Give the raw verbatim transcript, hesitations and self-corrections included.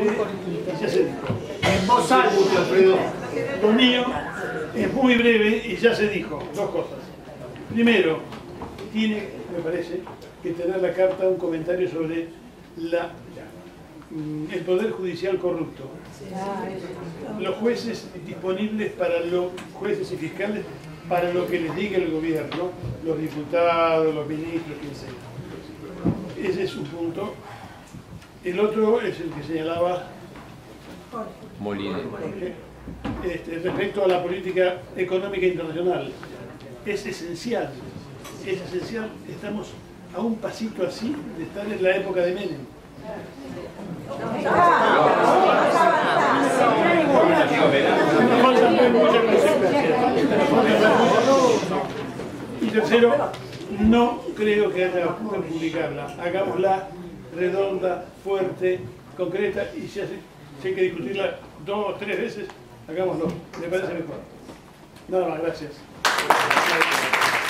breve y ya se dijo. En voz alta, Alfredo. Lo mío es muy breve y ya se dijo. Dos cosas. Primero, tiene, me parece, que tener la carta un comentario sobre la, el Poder Judicial corrupto. Los jueces disponibles para los jueces y fiscales para lo que les diga el gobierno, los diputados, los ministros, quien sea. Ese es un punto. El otro es el que señalaba Molina. Este, respecto a la política económica internacional. Es esencial, es esencial, estamos a un pasito así de estar en la época de Menem. Y tercero, no creo que haya que publicarla. Hagámosla redonda, fuerte, concreta, y si, hace, si hay que discutirla dos o tres veces, hagámoslo. Me parece mejor. Nada más, gracias.